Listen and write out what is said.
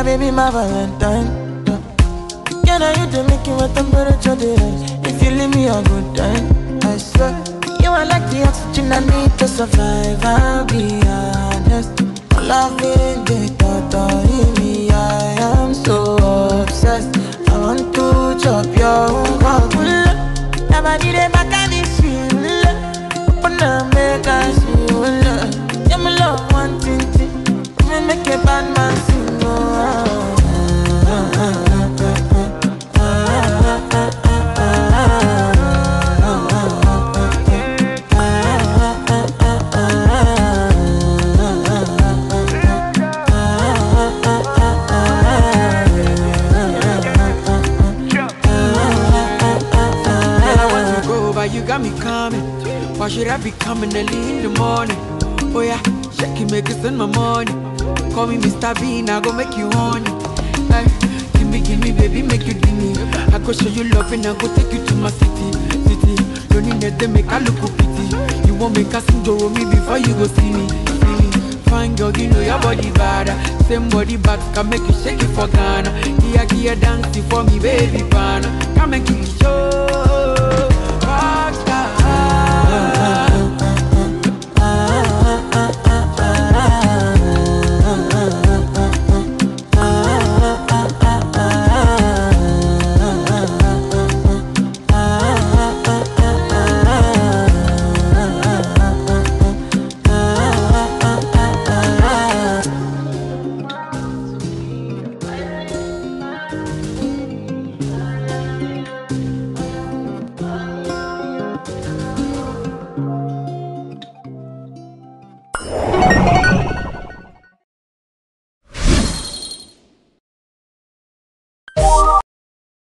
baby, my Valentine. Can I you to make you a temperature there? If you leave me a good time, I swear. You are like the oxygen I need to survive, I'll be honest. Loving the thought of me, I am so obsessed. I want to chop your heart. Never did it back at this shit. Open up, make us feel love. Yeah, my love, Nwantiti. Me make a bad man sing. You got me coming. Why should I be coming early in the morning? Oh yeah, shake it, make it send my money. Call me Mr. Bean, I go make you honey. Hey, give me, baby, make you dinner. I go show you love and I go take you to my city. Don't need to make a look pity. You won't make a sing to me before you go see me. Fine girl, you know your body bad. Same body back can make you shake it for Ghana. Here, dancing for me, baby, pana. Come and give me show.